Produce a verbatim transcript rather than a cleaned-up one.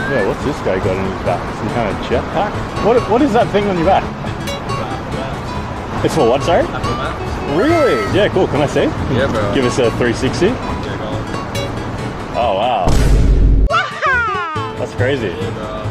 Yeah, what's this guy got on his back? Some kind of jetpack? What, what is that thing on your back? It's for what, sorry? Really? Yeah, cool. Can I see? Yeah, bro. Give us a three sixty. Yeah, go on. Oh, wow. That's crazy. Yeah, bro.